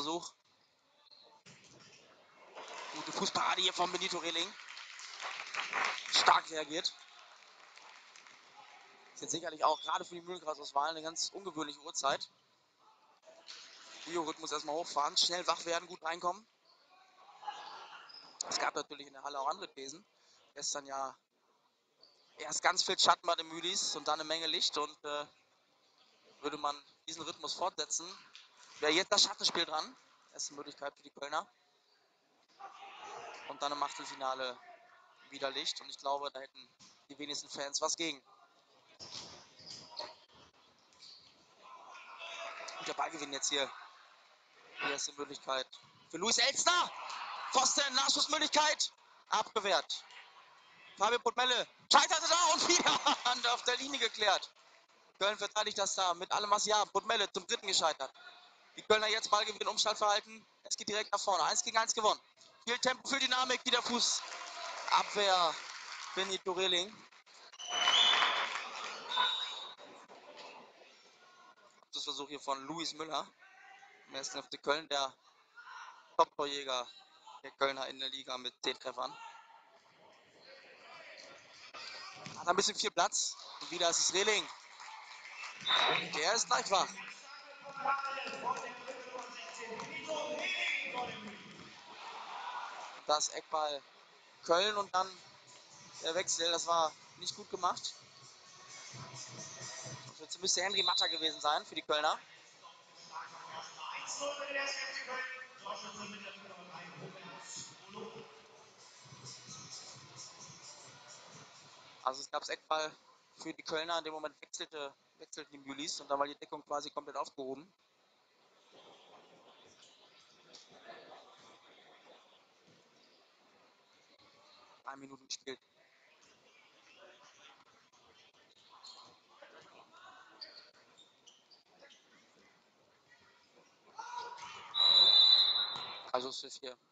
Versuch. Gute Fußparade hier von Benito Rehling. Stark reagiert. Ist jetzt sicherlich auch gerade für die Mühlenkreisauswahl eine ganz ungewöhnliche Uhrzeit. Biorhythmus erstmal hochfahren, schnell wach werden, gut reinkommen. Es gab natürlich in der Halle auch andere Thesen. Gestern ja erst ganz viel Schatten bei den Mühlis und dann eine Menge Licht. Und würde man diesen Rhythmus fortsetzen, wäre jetzt das Schattenspiel dran. Erste Möglichkeit für die Kölner. Und dann im Achtelfinale wieder Licht. Und ich glaube, da hätten die wenigsten Fans was gegen. Guter Ballgewinn jetzt hier. Die erste Möglichkeit für Luis Elstner. Pfosten, Nachschussmöglichkeit. Abgewehrt. Fabio Potmelle scheiterte da und wieder auf der Linie geklärt. Köln verteidigt das da mit allem, was sie haben. Potmelle zum dritten gescheitert. Die Kölner jetzt Ballgewinn, Umschaltverhalten. Es geht direkt nach vorne. 1 gegen 1 gewonnen. Viel Tempo, viel Dynamik. Wieder Fußabwehr. Benito Rehling. Das Versuch hier von Luis Müller. Im ersten FC Köln, der Top-Torjäger der Kölner in der Liga mit 10 Treffern. Hat ein bisschen viel Platz. Und wieder ist es Rehling. Der ist gleich wach. Das Eckball Köln und dann der Wechsel. Das war nicht gut gemacht. Jetzt müsste Henry Matter gewesen sein für die Kölner. Also es gab das Eckball für die Kölner. In dem Moment wechselten die Mühlis und da war die Deckung quasi komplett aufgehoben. Drei Minuten gespielt. Also es ist hier.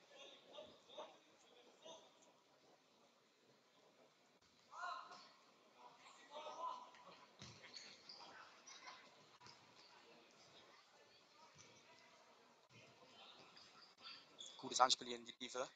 Gutes Anspiel hier in die Tiefe.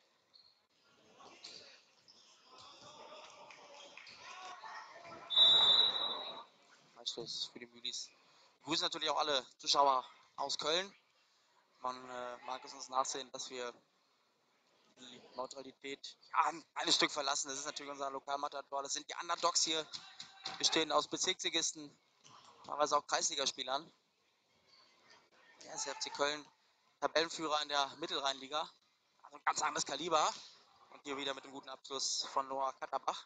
Freistoß für die Mühlis. Wir grüßen natürlich auch alle Zuschauer aus Köln. Man mag es uns nachsehen, dass wir die Neutralität ein Stück verlassen. Das ist natürlich unser Lokalmatador. Das sind die Underdogs hier. Bestehen aus Bezirksligisten, teilweise auch Kreisligaspielern. Der FC Köln, Tabellenführer in der Mittelrheinliga. Also ein ganz anderes Kaliber. Und hier wieder mit dem guten Abschluss von Noah Katterbach.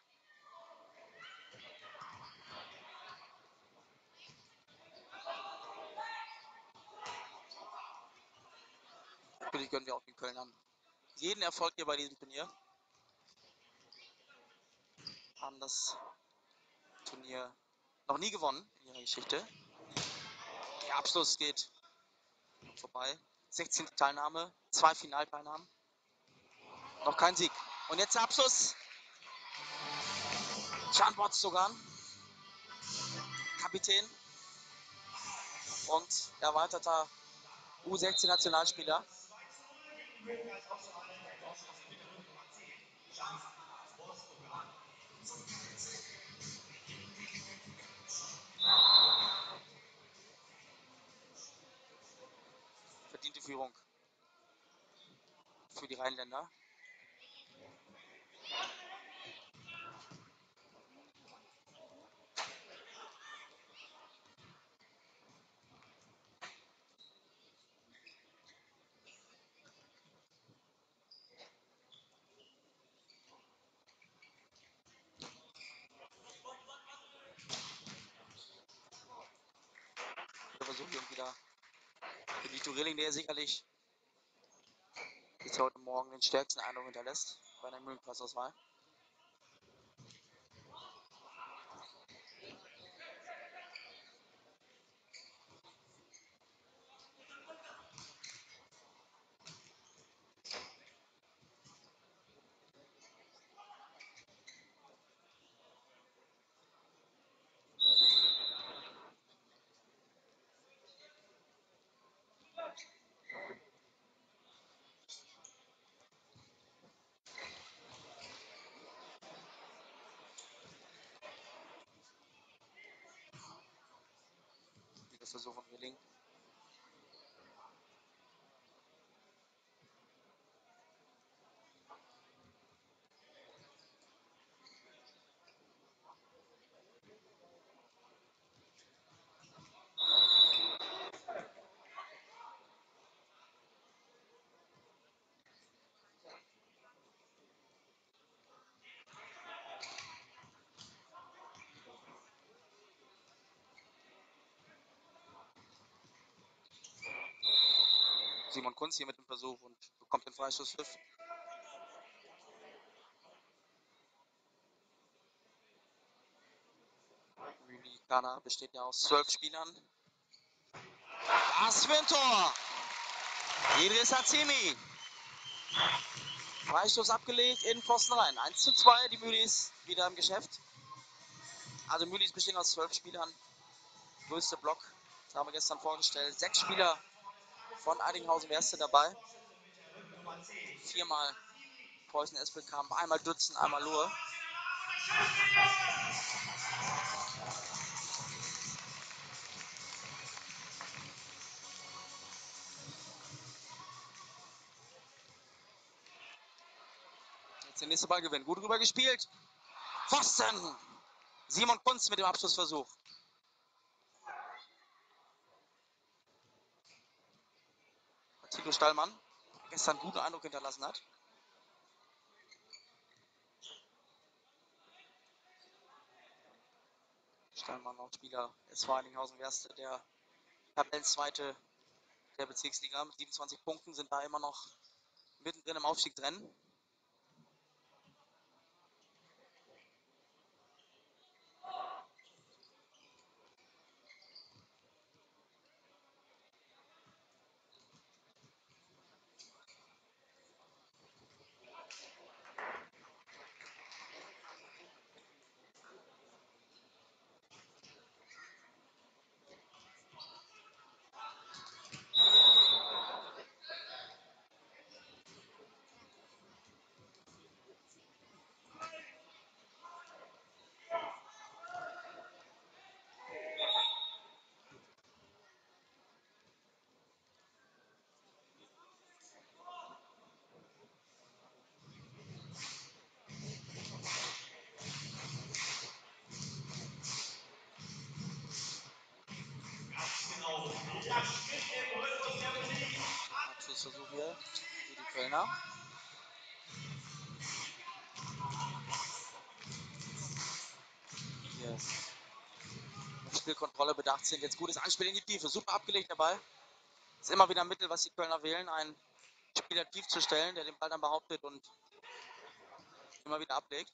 Natürlich gönnen wir auch den Kölnern jeden Erfolg hier bei diesem Turnier. Haben das Turnier noch nie gewonnen in ihrer Geschichte. Der Abschluss geht vorbei. 16. Teilnahme, 2 Finalteilnahmen. Noch kein Sieg. Und jetzt der Abschluss. Can Botstogan, Kapitän und erweiterter U16-Nationalspieler. Verdiente Führung für die Rheinländer. Der Versuch hier wieder Benito Rehling, der sicherlich bis heute Morgen den stärksten Eindruck hinterlässt bei der Mühlenkreisauswahl. Versuch von Rilling. Simon Kunz hier mit dem Versuch und bekommt den Freistoßpfiff. Rilling besteht ja aus 12 Spielern. Das für ein Tor! Idris Hazimi. Freistoß abgelegt, in den Pfosten rein. 1:2, die Mühlis wieder im Geschäft. Also Mühlis bestehen aus 12 Spielern. Größte Block, das haben wir gestern vorgestellt. 6 Spieler von Eidinghausen-Werste dabei. 4-mal Preußen Espelkamp, einmal Dützen, einmal Lohe. Jetzt der nächste Ballgewinn. Gut rüber gespielt. Pfosten! Simon Kunz mit dem Abschlussversuch. Tilo Stallmann, der gestern einen guten Eindruck hinterlassen hat. Stallmann, auch Spieler SV Eidinghausen-Werste, der Tabellenzweite der Bezirksliga mit 27 Punkten, sind da immer noch mittendrin im Aufstiegsrennen. Abschlussversuch hier für die Kölner. Hier Spielkontrolle bedacht sind. Jetzt gutes Anspiel in die Tiefe. Super abgelegt der Ball. Ist immer wieder ein Mittel, was die Kölner wählen, einen Spieler tief zu stellen, der den Ball dann behauptet und immer wieder ablegt.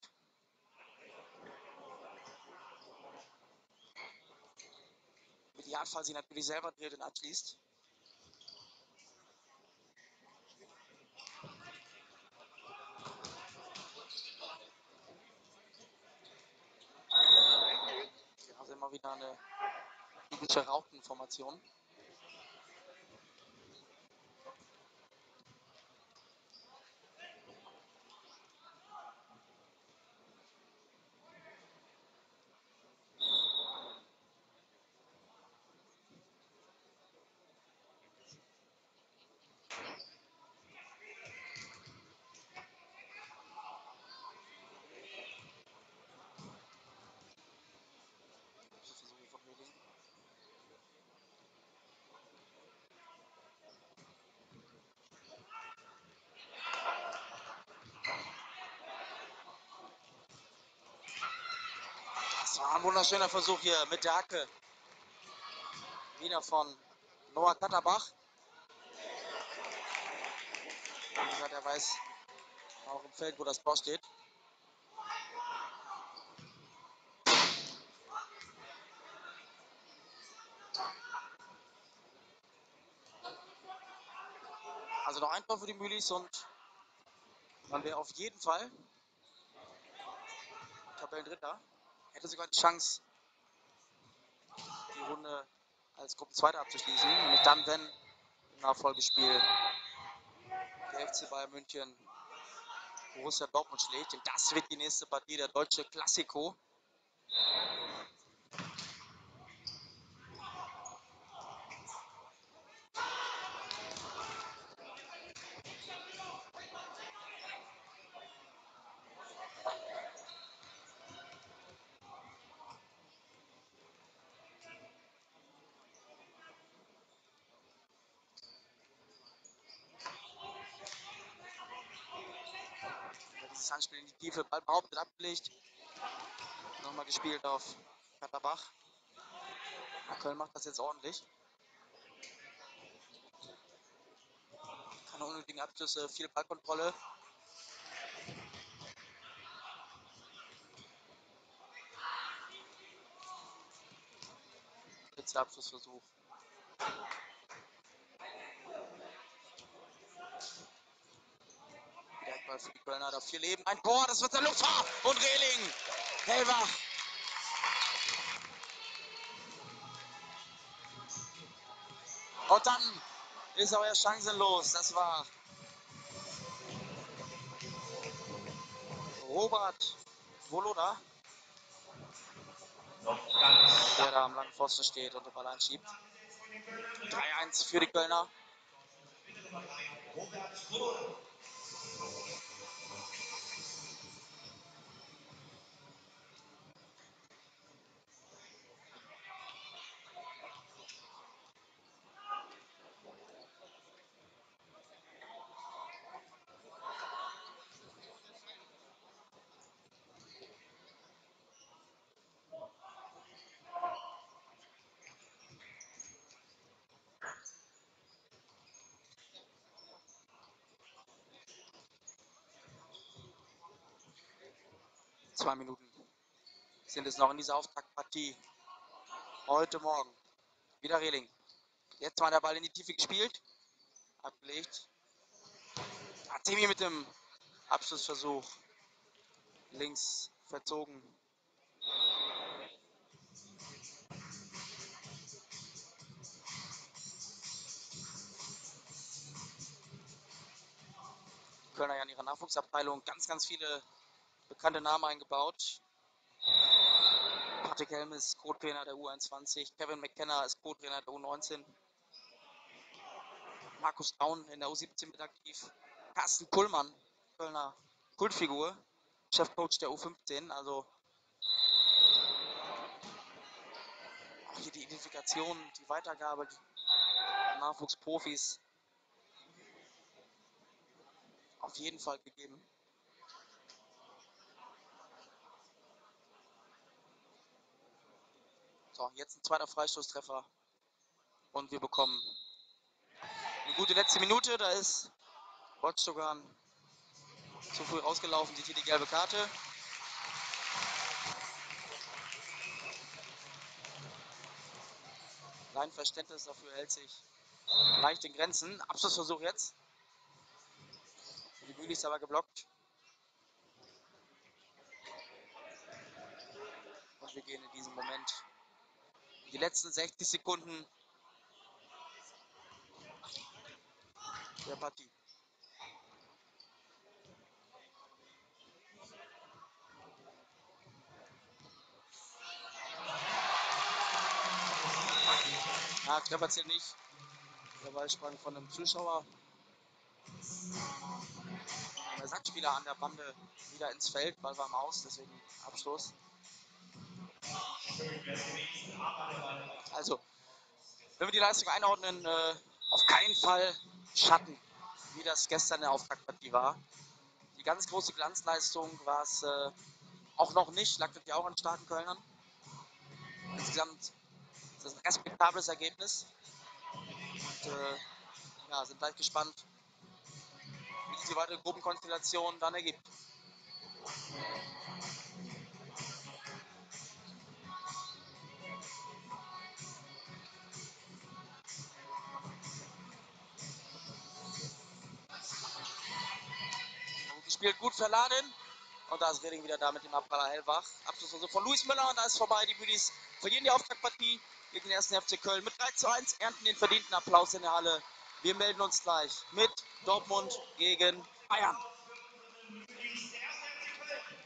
Im Idealfall sie natürlich selber dreht und abschließt. Also immer wieder eine typische Rautenformation. Versuche von Höhling. Das war ein wunderschöner Versuch hier mit der Hacke. Wieder von Noah Katterbach. Wie gesagt, er weiß auch im Feld, wo das Tor steht. Also noch ein Tor für die Mühlis und dann wäre auf jeden Fall Tabellendritter. Hätte sogar die Chance, die Runde als Gruppenzweiter abzuschließen. Nämlich dann, wenn im Nachfolgespiel der FC Bayern München Borussia Dortmund schlägt. Denn das wird die nächste Partie, der deutsche Klassiko. Anspiel in die Tiefe, Ball behauptet, abgelegt. Nochmal gespielt auf Katterbach. Köln macht das jetzt ordentlich. Keine unnötigen Abschlüsse, viel Ballkontrolle. Jetzt der Abschlussversuch. Direkt für die Kölner, da 4 Leben, ein Tor, das wird der Luftfahrt und Rehling. Hellwach. Und dann ist aber ja chancenlos. Das war Robert Woloda, der da am langen Pfosten steht und den Ball einschiebt. 3-1 für die Kölner. Zwei Minuten sind es noch in dieser Auftaktpartie. Heute Morgen. Wieder Rehling. Jetzt mal der Ball in die Tiefe gespielt. Abgelegt. Artemi mit dem Abschlussversuch. Links verzogen. Kölner ja in ihrer Nachwuchsabteilung ganz viele bekannte Namen eingebaut. Patrick Helm ist Co-Trainer der U21. Kevin McKenna ist Co-Trainer der U19. Markus Daun in der U17 mit aktiv. Carsten Kullmann, Kölner Kultfigur, Chefcoach der U15. Also auch hier die Identifikation, die Weitergabe der Nachwuchsprofis auf jeden Fall gegeben. So, jetzt ein zweiter Freistoßtreffer. Und wir bekommen eine gute letzte Minute. Da ist Rottstogan zu früh rausgelaufen, sieht hier die gelbe Karte. Sein Verständnis dafür hält sich leicht in Grenzen. Abschlussversuch jetzt. Die Mühle ist aber geblockt. Und wir gehen in diesem Moment die letzten 60 Sekunden der Partie. Ja, Treffer zählt nicht. Der Ball sprang von einem Zuschauer. Ein Ersatzspieler an der Bande wieder ins Feld. Ball war im Aus, deswegen Abstoß. Also, wenn wir die Leistung einordnen, auf keinen Fall Schatten, wie das gestern in der Auftaktpartie war. Die ganz große Glanzleistung war es auch noch nicht, lag ja auch an starken Kölnern. Insgesamt ist das ein respektables Ergebnis. Und ja, sind gleich gespannt, wie sich die weitere Gruppenkonstellation dann ergibt. Gespielt, gut verladen. Und da ist Reding wieder da mit dem Abpraller Hellwach. Abschlussversuch von Luis Müller und da ist vorbei. Die Büdis verlieren die Auftaktpartie gegen den 1. FC Köln. Mit 3:1 ernten den verdienten Applaus in der Halle. Wir melden uns gleich mit Dortmund gegen Bayern.